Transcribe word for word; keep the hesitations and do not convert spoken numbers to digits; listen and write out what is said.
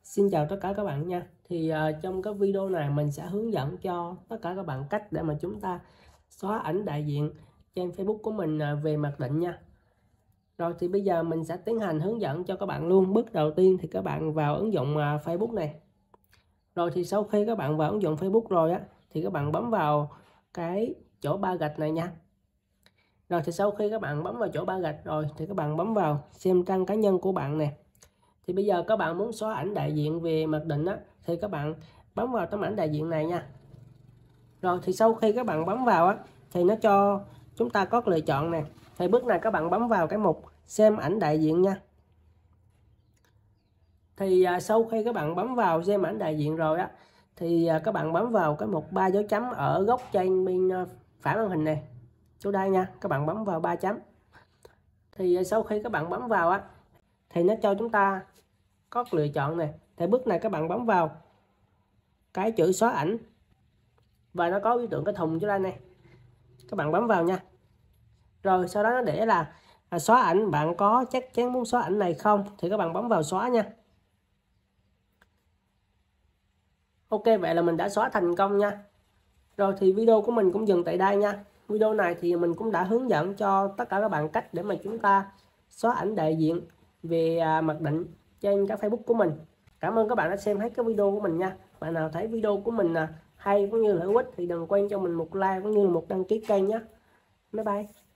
Xin chào tất cả các bạn nha. Thì uh, trong cái video này mình sẽ hướng dẫn cho tất cả các bạn cách để mà chúng ta xóa ảnh đại diện trên Facebook của mình uh, về mặc định nha. Rồi thì bây giờ mình sẽ tiến hành hướng dẫn cho các bạn luôn. Bước đầu tiên thì các bạn vào ứng dụng uh, Facebook này. Rồi thì sau khi các bạn vào ứng dụng Facebook rồi á thì các bạn bấm vào cái chỗ ba gạch này nha. Rồi thì sau khi các bạn bấm vào chỗ ba gạch rồi thì các bạn bấm vào xem trang cá nhân của bạn nè. Thì bây giờ các bạn muốn xóa ảnh đại diện về mặc định á thì các bạn bấm vào tấm ảnh đại diện này nha. Rồi thì sau khi các bạn bấm vào á thì nó cho chúng ta có lựa chọn nè. Thì bước này các bạn bấm vào cái mục xem ảnh đại diện nha. Thì à, sau khi các bạn bấm vào xem ảnh đại diện rồi á thì à, các bạn bấm vào cái mục ba dấu chấm ở góc trên bên à, phải màn hình này. Chỗ đây nha, các bạn bấm vào ba chấm. Thì à, sau khi các bạn bấm vào á thì nó cho chúng ta có lựa chọn này. Thì bước này các bạn bấm vào cái chữ xóa ảnh và nó có biểu tượng cái thùng chỗ đây này, các bạn bấm vào nha. Rồi sau đó nó để là à, xóa ảnh, bạn có chắc chắn muốn xóa ảnh này không thì các bạn bấm vào xóa nha. Ok, vậy là mình đã xóa thành công nha. Rồi thì video của mình cũng dừng tại đây nha. Video này thì mình cũng đã hướng dẫn cho tất cả các bạn cách để mà chúng ta xóa ảnh đại diện về à, mặc định trên các Facebook của mình. Cảm ơn các bạn đã xem hết cái video của mình nha. Bạn nào thấy video của mình hay cũng như là hữu ích thì đừng quên cho mình một like cũng như là một đăng ký kênh nhé. Bye bye.